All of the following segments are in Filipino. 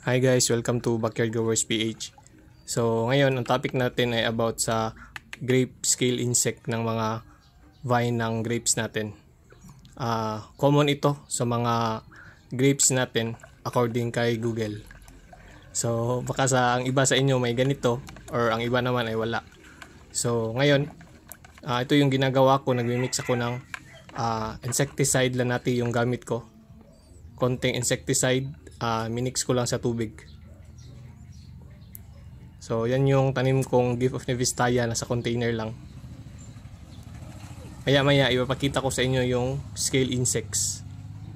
Hi guys, welcome to Backyard Growers PH. So ngayon, ang topic natin ay about sa grape scale insect ng mga vine ng grapes natin. Common ito sa mga grapes natin according kay Google. So baka ang iba sa inyo may ganito or ang iba naman ay wala. So ngayon, ito yung ginagawa ko, nagmi-mix ako ng insecticide lang natin yung gamit ko. Konting insecticide, minix ko lang sa tubig. So yan yung tanim kong gift of Nevistaya, nasa container lang. Maya ipapakita ko sa inyo yung scale insects.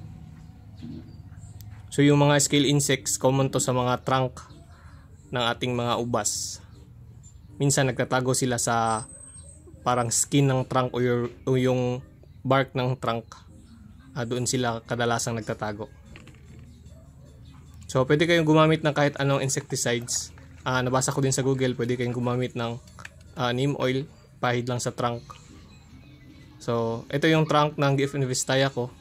So yung mga scale insects, common to sa mga trunk ng ating mga ubas. Minsan nagtatago sila sa parang skin ng trunk o yung bark ng trunk. Doon sila kadalasang nagtatago. So pwede kayong gumamit ng kahit anong insecticides. Nabasa ko din sa Google, pwede kayong gumamit ng neem oil, pahid lang sa trunk. So ito yung trunk ng gift of Nevistaya ko.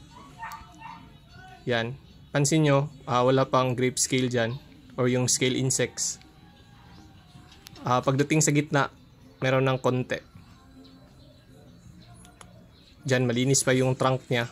Yan. Pansin nyo, wala pang grape scale dyan or yung scale insects. Pagdating sa gitna, meron ng konti. Dyan malinis pa yung trunk niya.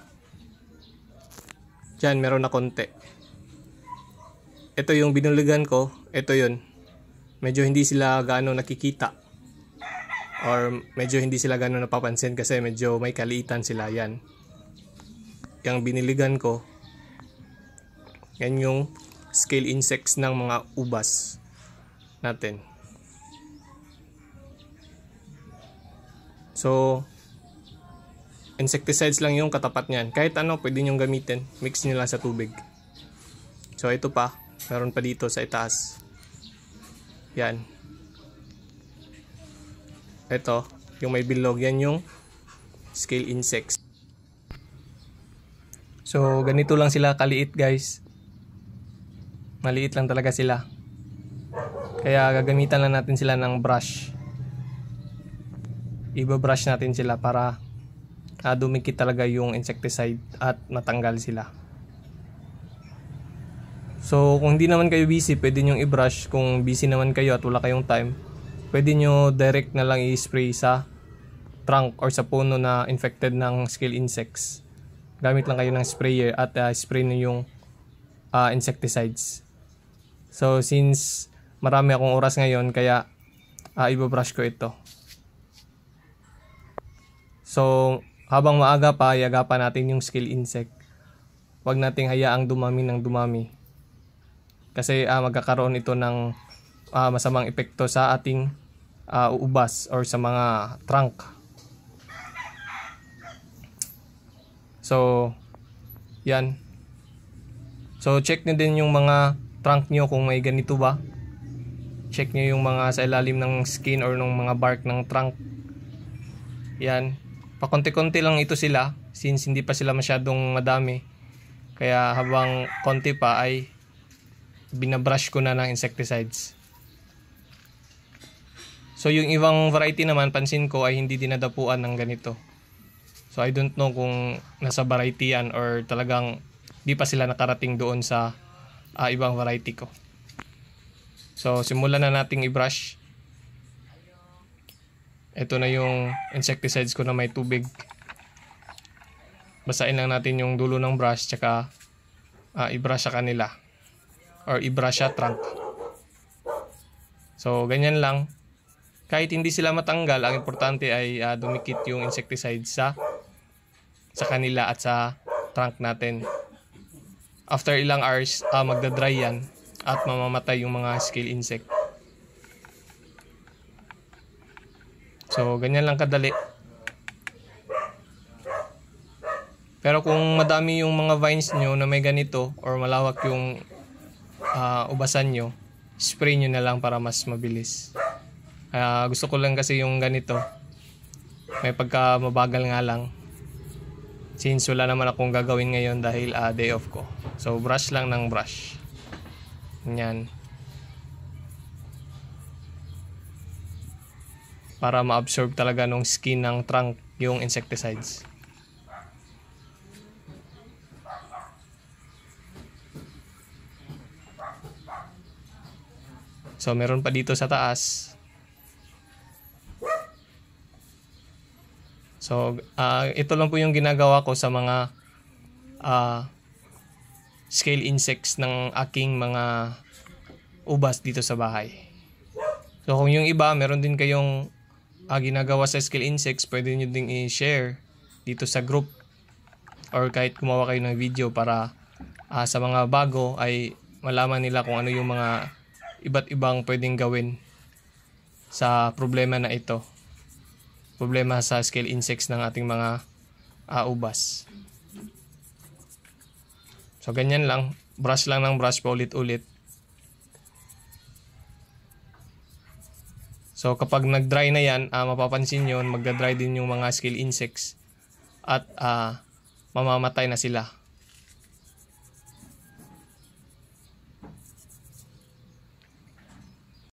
Dyan meron na konti. Ito yung binuligan ko, ito yun. Medyo hindi sila gaano nakikita. Or medyo hindi sila gaano napapansin kasi medyo may kaliitan sila, yan. Yung biniligan ko, yan yung scale insects ng mga ubas natin. So, insecticides lang yung katapat niyan. Kahit ano, pwede nyo gamitin. Mix nyo lang sa tubig. So, ito pa. Meron pa dito sa itaas. Yan. Ito, yung may bilog, yan yung scale insects. So, ganito lang sila kaliit, guys. Maliit lang talaga sila. Kaya gagamitan lang natin sila ng brush. Iba-brush natin sila para dumikit talaga yung insecticide at matanggal sila. So kung hindi naman kayo busy, pwede nyo i-brush. Kung busy naman kayo at wala kayong time, pwede nyo direct na lang i-spray sa trunk or sa puno na infected ng scale insects. Gamit lang kayo ng sprayer at spray nyo yung insecticides. So since marami akong oras ngayon, kaya i-brush ko ito. So habang maaga pa, i-agapan natin yung scale insect. Huwag nating hayaang dumami ng dumami. Kasi magkakaroon ito ng masamang epekto sa ating ubas or sa mga trunk. So, yan. So, check nyo din yung mga trunk nyo kung may ganito ba. Check nyo yung mga sa ilalim ng skin or ng mga bark ng trunk. Yan. Pakonti-konti lang ito sila since hindi pa sila masyadong madami. Kaya habang konti pa ay binabrush ko na ng insecticides. So yung ibang variety naman, pansin ko ay hindi dinadapuan ng ganito. So I don't know kung nasa variety yan or talagang di pa sila nakarating doon sa ibang variety ko. So simulan na nating i-brush. Ito na yung insecticides ko na may tubig. Basahin lang natin yung dulo ng brush tsaka i-brush sa kanila. Or i-brush sa trunk. So, ganyan lang. Kahit hindi sila matanggal, ang importante ay dumikit yung insecticide sa kanila at sa trunk natin. After ilang hours, magdadry yan at mamamatay yung mga scale insect. So, ganyan lang kadali. Pero kung madami yung mga vines nyo na may ganito or malawak yung ubasan nyo, spray nyo na lang para mas mabilis. Gusto ko lang kasi yung ganito, may pagka mabagal nga lang since wala naman akong gagawin ngayon dahil day off ko. So brush lang ng brush. Yan, para ma-absorb talaga nung skin ng trunk yung insecticides. So meron pa dito sa taas. So ito lang po yung ginagawa ko sa mga scale insects ng aking mga ubas dito sa bahay. So kung yung iba, meron din kayong ginagawa sa scale insects, pwede nyo din i-share dito sa group or kahit gumawa kayo ng video para sa mga bago ay malaman nila kung ano yung mga iba't ibang pwedeng gawin sa problema na ito. Problema sa scale insects ng ating mga ubas. So ganyan lang, brush lang ng brush paulit-ulit. So kapag nag-dry na yan, mapapansin nyo, magda-dry din yung mga scale insects at mamamatay na sila.